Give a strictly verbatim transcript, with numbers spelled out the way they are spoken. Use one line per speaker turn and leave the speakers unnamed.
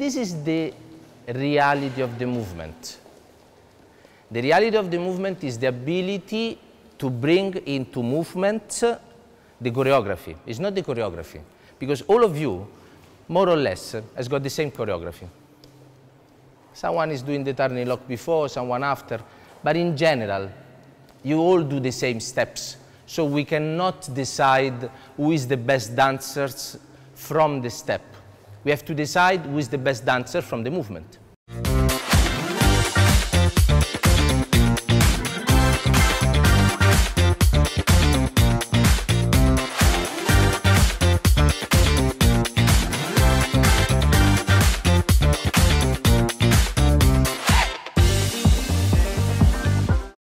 this is the reality of the movement. The reality of the movement is the ability to bring into movement the choreography. It's not the choreography, because all of you, more or less, has got the same choreography. Someone is doing the turning lock before, someone after, but in general, you all do the same steps. So we cannot decide who is the best dancers from the step. We have to decide who is the best dancer from the movement.